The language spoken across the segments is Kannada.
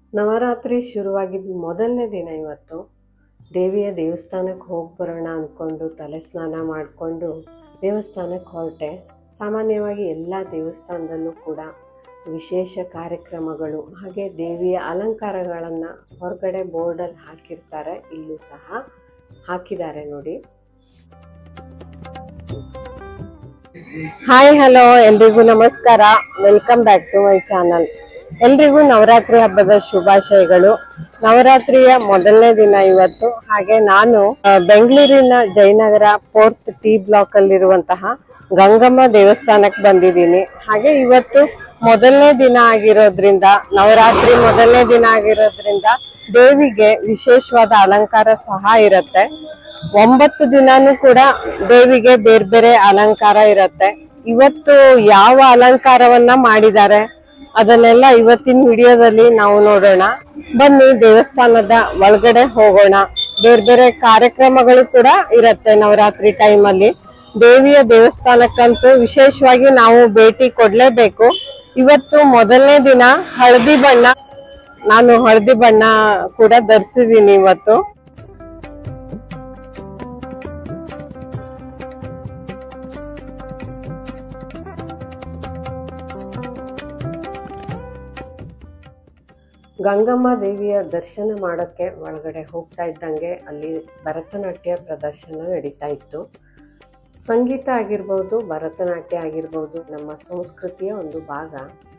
ನವರಾತ್ರಿ ಶುರುವಾಗಿದ್ದ ಮೊದಲನೇ ದಿನ ಇವತ್ತು. ದೇವಿಯ ದೇವಸ್ಥಾನಕ್ಕೆ ಹೋಗಿ ಬರೋಣ ಅಂದ್ಕೊಂಡು ತಲೆ ಸ್ನಾನ ಮಾಡಿಕೊಂಡು ದೇವಸ್ಥಾನಕ್ಕೆ ಹೊರಟೆ. ಸಾಮಾನ್ಯವಾಗಿ ಎಲ್ಲ ದೇವಸ್ಥಾನದಲ್ಲೂ ಕೂಡ ವಿಶೇಷ ಕಾರ್ಯಕ್ರಮಗಳು ಹಾಗೆ ದೇವಿಯ ಅಲಂಕಾರಗಳನ್ನು ಹೊರಗಡೆ ಬೋರ್ಡಲ್ಲಿ ಹಾಕಿರ್ತಾರೆ. ಇಲ್ಲೂ ಸಹ ಹಾಕಿದ್ದಾರೆ ನೋಡಿ. ಹಾಯ್ ಹಲೋ, ಎಲ್ರಿಗೂ ನಮಸ್ಕಾರ. Welcome back to my channel. ಎಲ್ರಿಗೂ ನವರಾತ್ರಿ ಹಬ್ಬದ ಶುಭಾಶಯಗಳು. ನವರಾತ್ರಿಯ ಮೊದಲನೇ ದಿನ ಇವತ್ತು. ಹಾಗೆ ನಾನು ಬೆಂಗಳೂರಿನ ಜಯನಗರ 4th T ಬ್ಲಾಕ್ ಅಲ್ಲಿರುವಂತಹ ಗಂಗಮ್ಮ ದೇವಸ್ಥಾನಕ್ಕೆ ಬಂದಿದ್ದೀನಿ. ಹಾಗೆ ಇವತ್ತು ಮೊದಲನೇ ದಿನ ಆಗಿರೋದ್ರಿಂದ, ನವರಾತ್ರಿ ಮೊದಲನೇ ದಿನ ಆಗಿರೋದ್ರಿಂದ ದೇವಿಗೆ ವಿಶೇಷವಾದ ಅಲಂಕಾರ ಸಹ ಇರುತ್ತೆ. 9 ದಿನಾನೂ ಕೂಡ ದೇವಿಗೆ ಬೇರೆ ಬೇರೆ ಅಲಂಕಾರ ಇರುತ್ತೆ. ಇವತ್ತು ಯಾವ ಅಲಂಕಾರವನ್ನ ಮಾಡಿದ್ದಾರೆ ಅದನ್ನೆಲ್ಲ ಇವತ್ತಿನ ವಿಡಿಯೋದಲ್ಲಿ ನಾವು ನೋಡೋಣ. ಬನ್ನಿ ದೇವಸ್ಥಾನದ ಒಳಗಡೆ ಹೋಗೋಣ. ಬೇರೆ ಬೇರೆ ಕಾರ್ಯಕ್ರಮಗಳು ಕೂಡ ಇರುತ್ತೆ ನವರಾತ್ರಿ ಟೈಮಲ್ಲಿ. ದೇವಿಯ ದೇವಸ್ಥಾನಕ್ಕಂತೂ ವಿಶೇಷವಾಗಿ ನಾವು ಭೇಟಿ ಕೊಡ್ಲೇಬೇಕು. ಇವತ್ತು ಮೊದಲನೇ ದಿನ ಹಳದಿ ಬಣ್ಣ, ನಾನು ಹಳದಿ ಬಣ್ಣ ಕೂಡ ಧರಿಸಿದ್ದೀನಿ ಇವತ್ತು. ಗಂಗಮ್ಮ ದೇವಿಯ ದರ್ಶನ ಮಾಡೋಕ್ಕೆ ಒಳಗಡೆ ಹೋಗ್ತಾ ಇದ್ದಂಗೆ ಅಲ್ಲಿ ಭರತನಾಟ್ಯ ಪ್ರದರ್ಶನ ನಡೀತಾ ಇತ್ತು. ಸಂಗೀತ ಆಗಿರ್ಬೋದು, ಭರತನಾಟ್ಯ ಆಗಿರ್ಬೋದು, ನಮ್ಮ ಸಂಸ್ಕೃತಿಯ ಒಂದು ಭಾಗ.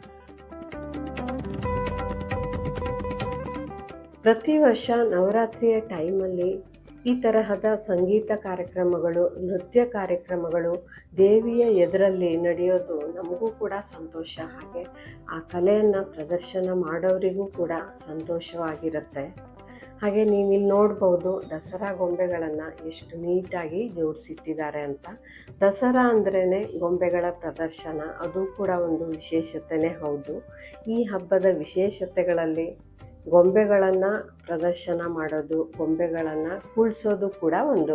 ಪ್ರತಿ ವರ್ಷ ನವರಾತ್ರಿಯ ಟೈಮಲ್ಲಿ ಈ ತರಹದ ಸಂಗೀತ ಕಾರ್ಯಕ್ರಮಗಳು, ನೃತ್ಯ ಕಾರ್ಯಕ್ರಮಗಳು ದೇವಿಯ ಎದುರಲ್ಲಿ ನಡೆಯೋದು ನಮಗೂ ಕೂಡ ಸಂತೋಷ. ಹಾಗೆ ಆ ಕಲೆಯನ್ನು ಪ್ರದರ್ಶನ ಮಾಡೋರಿಗೂ ಕೂಡ ಸಂತೋಷವಾಗಿರುತ್ತೆ. ಹಾಗೆ ನೀವಿಲ್ಲಿ ನೋಡ್ಬೋದು ದಸರಾ ಗೊಂಬೆಗಳನ್ನು ಎಷ್ಟು ನೀಟಾಗಿ ಜೋಡಿಸಿಟ್ಟಿದ್ದಾರೆ ಅಂತ. ದಸರಾ ಅಂದ್ರೇ ಗೊಂಬೆಗಳ ಪ್ರದರ್ಶನ, ಅದು ಕೂಡ ಒಂದು ವಿಶೇಷತೆಯೇ ಹೌದು. ಈ ಹಬ್ಬದ ವಿಶೇಷತೆಗಳಲ್ಲಿ ಗೊಂಬೆಗಳನ್ನು ಪ್ರದರ್ಶನ ಮಾಡೋದು, ಗೊಂಬೆಗಳನ್ನು ಕುಳ್ಸೋದು ಕೂಡ ಒಂದು.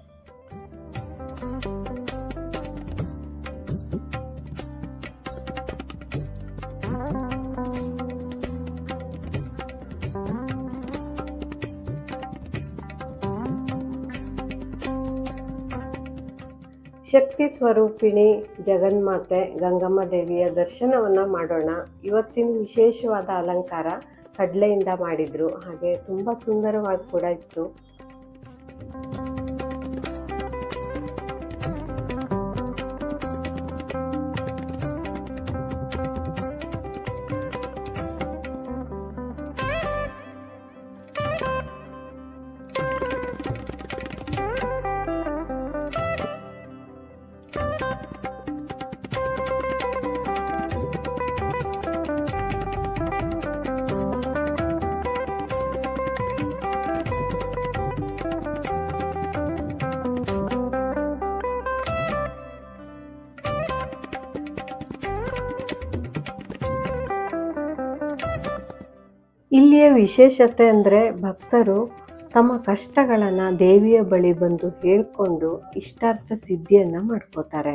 ಶಕ್ತಿ ಸ್ವರೂಪಿಣಿ ಜಗನ್ಮಾತೆ ಗಂಗಮ್ಮ ದೇವಿಯ ದರ್ಶನವನ್ನು ಮಾಡೋಣ. ಇವತ್ತಿನ ವಿಶೇಷವಾದ ಅಲಂಕಾರ ಕಡಲೆಯಿಂದ ಮಾಡಿದ್ರು. ಹಾಗೆ ತುಂಬ ಸುಂದರವಾಗಿ ಕೂಡ ಇತ್ತು. ಇಲ್ಲಿಯ ವಿಶೇಷತೆ ಅಂದರೆ ಭಕ್ತರು ತಮ್ಮ ಕಷ್ಟಗಳನ್ನು ದೇವಿಯ ಬಳಿ ಬಂದು ಹೇಳ್ಕೊಂಡು ಇಷ್ಟಾರ್ಥ ಸಿದ್ಧಿಯನ್ನು ಮಾಡ್ಕೋತಾರೆ.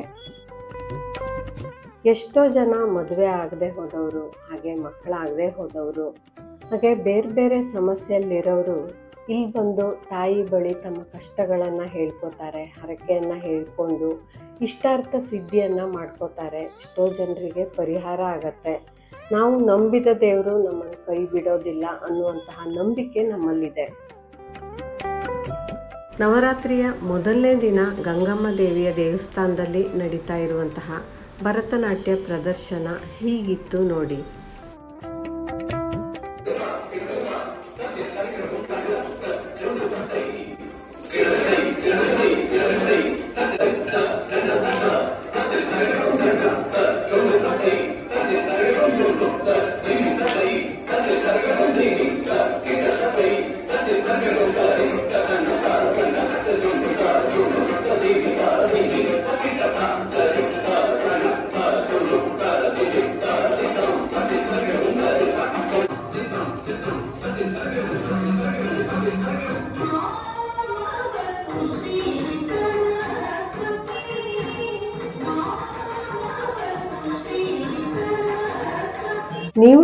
ಎಷ್ಟೋ ಜನ ಮದುವೆ ಆಗದೆ ಹೋದವರು, ಹಾಗೆ ಮಕ್ಕಳಾಗದೆ ಹೋದವರು, ಹಾಗೆ ಬೇರೆ ಬೇರೆ ಸಮಸ್ಯೆಯಲ್ಲಿರೋರು ಇಲ್ಲಿ ಬಂದು ತಾಯಿ ಬಳಿ ತಮ್ಮ ಕಷ್ಟಗಳನ್ನು ಹೇಳ್ಕೋತಾರೆ. ಹರಕೆಯನ್ನು ಹೇಳ್ಕೊಂಡು ಇಷ್ಟಾರ್ಥ ಸಿದ್ಧಿಯನ್ನು ಮಾಡ್ಕೋತಾರೆ. ಎಷ್ಟೋ ಜನರಿಗೆ ಪರಿಹಾರ ಆಗತ್ತೆ. ನಾವು ನಂಬಿದ ದೇವರು ನಮ್ಮನ್ನು ಕೈ ಬಿಡೋದಿಲ್ಲ ಅನ್ನುವಂತಹ ನಂಬಿಕೆ ನಮ್ಮಲ್ಲಿದೆ. ನವರಾತ್ರಿಯ ಮೊದಲನೇ ದಿನ ಗಂಗಮ್ಮ ದೇವಿಯ ದೇವಸ್ಥಾನದಲ್ಲಿ ನಡೀತಾ ಇರುವಂತಹ ಭರತನಾಟ್ಯ ಪ್ರದರ್ಶನ ಹೀಗಿತ್ತು ನೋಡಿ.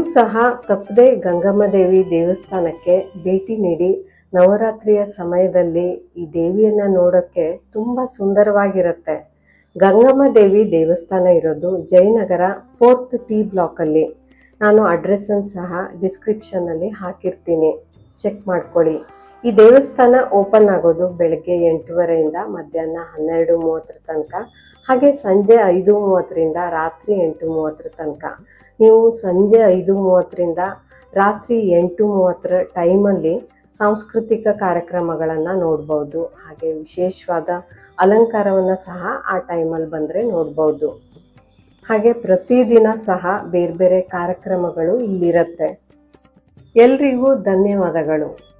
ಸಹ ತಪ್ಪದೆ ಗಂಗಮ್ಮ ದೇವಿ ದೇವಸ್ಥಾನಕ್ಕೆ ಭೇಟಿ ನೀಡಿ ನವರಾತ್ರಿಯ ಸಮಯದಲ್ಲಿ ಈ ದೇವಿಯನ್ನ ನೋಡೋಕ್ಕೆ ತುಂಬ ಸುಂದರವಾಗಿರುತ್ತೆ. ಗಂಗಮ್ಮ ದೇವಿ ದೇವಸ್ಥಾನ ಇರೋದು ಜಯನಗರ 4th T ಬ್ಲಾಕಲ್ಲಿ. ನಾನು ಅಡ್ರೆಸ್ಸನ್ನು ಸಹ ಡಿಸ್ಕ್ರಿಪ್ಷನ್ನಲ್ಲಿ ಹಾಕಿರ್ತೀನಿ, ಚೆಕ್ ಮಾಡ್ಕೊಳ್ಳಿ. ಈ ದೇವಸ್ಥಾನ ಓಪನ್ ಆಗೋದು ಬೆಳಗ್ಗೆ 8:30ಯಿಂದ ಮಧ್ಯಾಹ್ನ 12:30 ತನಕ, ಹಾಗೆ ಸಂಜೆ 5:30ರಿಂದ ರಾತ್ರಿ 8:30 ತನಕ. ನೀವು ಸಂಜೆ 5:30ರಿಂದ ರಾತ್ರಿ 8:30 ಟೈಮಲ್ಲಿ ಸಾಂಸ್ಕೃತಿಕ ಕಾರ್ಯಕ್ರಮಗಳನ್ನು ನೋಡ್ಬೋದು. ಹಾಗೆ ವಿಶೇಷವಾದ ಅಲಂಕಾರವನ್ನು ಸಹ ಆ ಟೈಮಲ್ಲಿ ಬಂದರೆ ನೋಡ್ಬೋದು. ಹಾಗೆ ಪ್ರತಿದಿನ ಸಹ ಬೇರೆ ಬೇರೆ ಕಾರ್ಯಕ್ರಮಗಳು ಇಲ್ಲಿರುತ್ತೆ. ಎಲ್ರಿಗೂ ಧನ್ಯವಾದಗಳು.